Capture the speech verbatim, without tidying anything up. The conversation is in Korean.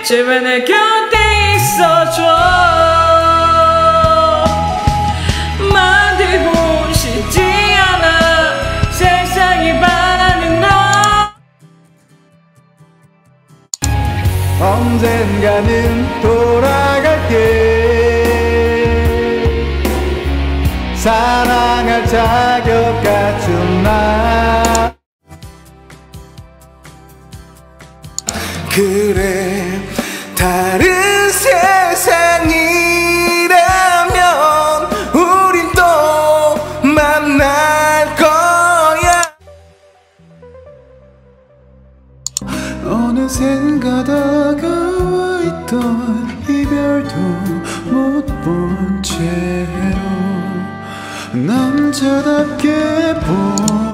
제발 내 곁에 있어줘. 만들고 싶지 않아 세상이 바라는 너. 언젠가는 돌아갈게. 사랑할 자격 갖춘 나. 그래 다른 세상이라면 우린 또 만날 거야. 어느샌가 다가와 있던 이별도 못 본 채로 남자답게 보